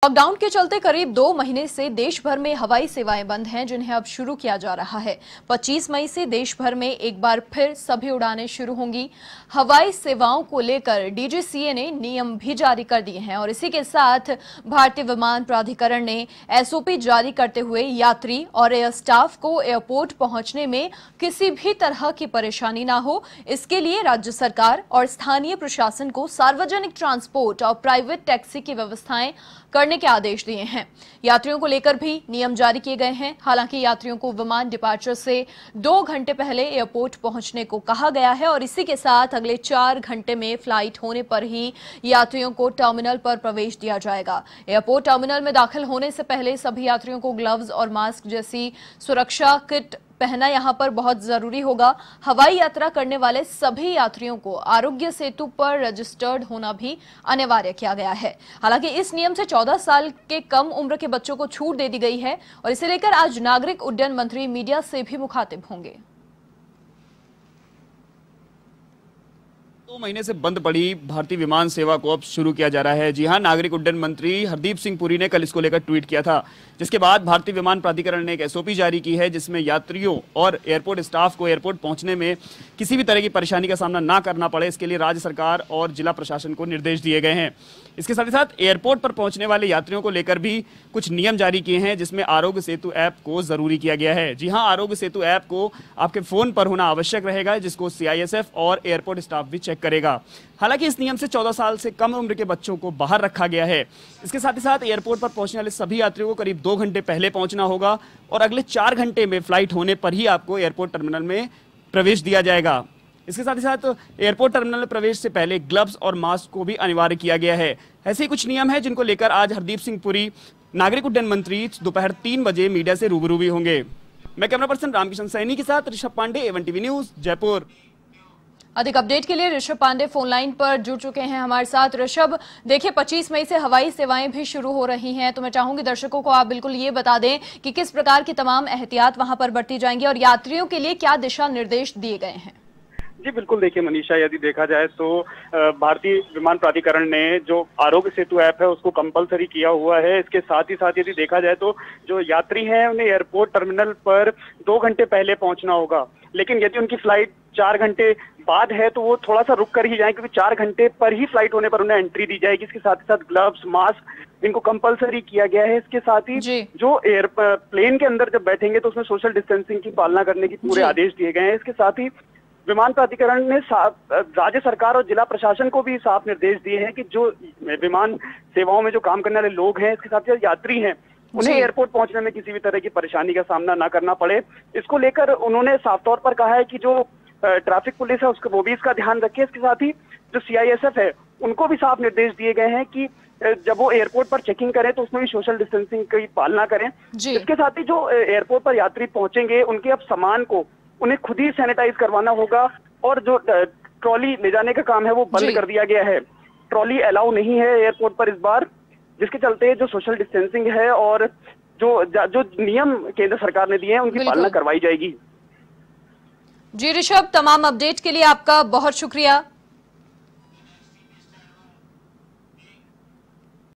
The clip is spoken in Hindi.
लॉकडाउन के चलते करीब 2 महीने से देश भर में हवाई सेवाएं बंद हैं, जिन्हें अब शुरू किया जा रहा है। 25 मई से देश भर में एक बार फिर सभी उड़ानें शुरू होंगी। हवाई सेवाओं को लेकर डीजीसीए ने नियम भी जारी कर दिए हैं और इसी के साथ भारतीय विमान प्राधिकरण ने एसओपी जारी करते हुए यात्री और एयर स्टाफ को एयरपोर्ट पहुंचने में किसी भी तरह की परेशानी न हो, इसके लिए राज्य सरकार और स्थानीय प्रशासन को सार्वजनिक ट्रांसपोर्ट और प्राइवेट टैक्सी की व्यवस्थाएं करने के आदेश दिए हैं। यात्रियों को लेकर भी नियम जारी किए गए हैं। हालांकि यात्रियों को विमान डिपार्चर से 2 घंटे पहले एयरपोर्ट पहुंचने को कहा गया है और इसी के साथ अगले 4 घंटे में फ्लाइट होने पर ही यात्रियों को टर्मिनल पर प्रवेश दिया जाएगा। एयरपोर्ट टर्मिनल में दाखिल होने से पहले सभी यात्रियों को ग्लव्स और मास्क जैसी सुरक्षा किट पहना यहां पर बहुत जरूरी होगा। हवाई यात्रा करने वाले सभी यात्रियों को आरोग्य सेतु पर रजिस्टर्ड होना भी अनिवार्य किया गया है। हालांकि इस नियम से 14 साल के कम उम्र के बच्चों को छूट दे दी गई है और इसे लेकर आज नागरिक उड्डयन मंत्री मीडिया से भी मुखातिब होंगे। 2 महीने से बंद पड़ी भारतीय विमान सेवा को अब शुरू किया जा रहा है। जी हां, नागरिक उड्डयन मंत्री हरदीप सिंह पुरी ने कल इसको लेकर ट्वीट किया था, जिसके बाद भारतीय विमान प्राधिकरण ने एक एसओपी जारी की है, जिसमें यात्रियों और एयरपोर्ट स्टाफ को एयरपोर्ट पहुंचने में किसी भी तरह की परेशानी का सामना ना करना पड़े, इसके लिए राज्य सरकार और जिला प्रशासन को निर्देश दिए गए हैं। इसके साथ ही साथ एयरपोर्ट पर पहुंचने वाले यात्रियों को लेकर भी कुछ नियम जारी किए हैं, जिसमें आरोग्य सेतु ऐप को जरूरी किया गया है। जी हां, आरोग्य सेतु ऐप को आपके फोन पर होना आवश्यक रहेगा, जिसको सीआईएसएफ और एयरपोर्ट स्टाफ भी चेक करेगा। हालांकि इस नियम से 14 साल से कम उम्र के बच्चों को बाहर रखा गया है। इसके साथ ही साथ एयरपोर्ट पर पहुंचने वाले सभी यात्रियों को करीब 2 घंटे पहले पहुंचना होगा और अगले 4 घंटे में फ्लाइट होने पर ही आपको एयरपोर्ट टर्मिनल में प्रवेश दिया जाएगा। इसके साथ ही साथ एयरपोर्ट टर्मिनल में प्रवेश से पहले ग्लव्स और मास्क को भी अनिवार्य किया गया है। ऐसे ही कुछ नियम है जिनको लेकर आज हरदीप सिंह पुरी नागरिक उड्डयन मंत्री दोपहर 3 बजे मीडिया से रूबरू भी होंगे। मैं कैमरा पर्सन रामकिशन सैनी के साथ Rishabh Pande, A1 TV news, Jaipur. अधिक अपडेट के लिए ऋषभ पांडे फोन लाइन पर जुड़ चुके हैं हमारे साथ। ऋषभ, देखिए 25 मई से हवाई सेवाएं भी शुरू हो रही हैं, तो मैं चाहूंगी दर्शकों को आप बिल्कुल ये बता दें कि किस प्रकार की तमाम एहतियात वहां पर बरती जाएंगी और यात्रियों के लिए क्या दिशा निर्देश दिए गए हैं। जी बिल्कुल, देखिए मनीषा, यदि देखा जाए तो भारतीय विमान प्राधिकरण ने जो आरोग्य सेतु ऐप है उसको कंपलसरी किया हुआ है। इसके साथ ही साथ यदि देखा जाए तो जो यात्री हैं उन्हें एयरपोर्ट टर्मिनल पर 2 घंटे पहले पहुंचना होगा, लेकिन यदि उनकी फ्लाइट 4 घंटे बाद है तो वो थोड़ा सा रुक कर ही जाए, क्योंकि 4 घंटे पर ही फ्लाइट होने पर उन्हें एंट्री दी जाएगी। इसके साथ ही साथ ग्लव्स, मास्क इनको कंपलसरी किया गया है। इसके साथ ही जो प्लेन के अंदर जब बैठेंगे तो उसमें सोशल डिस्टेंसिंग की पालना करने की पूरे आदेश दिए गए हैं। इसके साथ ही विमान प्राधिकरण ने राज्य सरकार और जिला प्रशासन को भी साफ निर्देश दिए हैं कि जो विमान सेवाओं में जो काम करने वाले लोग हैं, इसके साथ ही यात्री हैं, उन्हें एयरपोर्ट पहुंचने में किसी भी तरह की परेशानी का सामना ना करना पड़े। इसको लेकर उन्होंने साफ तौर पर कहा है कि जो ट्रैफिक पुलिस है उसको वो भी इसका ध्यान रखे। इसके साथ ही जो सीआईएसएफ है उनको भी साफ निर्देश दिए गए हैं कि जब वो एयरपोर्ट पर चेकिंग करें तो उसमें भी सोशल डिस्टेंसिंग की पालना करें। इसके साथ ही जो एयरपोर्ट पर यात्री पहुंचेंगे उनके अब सामान को उन्हें खुद ही सैनिटाइज करवाना होगा और जो ट्रॉली ले जाने का काम है वो बंद कर दिया गया है। ट्रॉली अलाउ नहीं है एयरपोर्ट पर इस बार, जिसके चलते जो सोशल डिस्टेंसिंग है और जो नियम केंद्र सरकार ने दिए हैं उनकी पालना करवाई जाएगी। जी ऋषभ, तमाम अपडेट के लिए आपका बहुत शुक्रिया।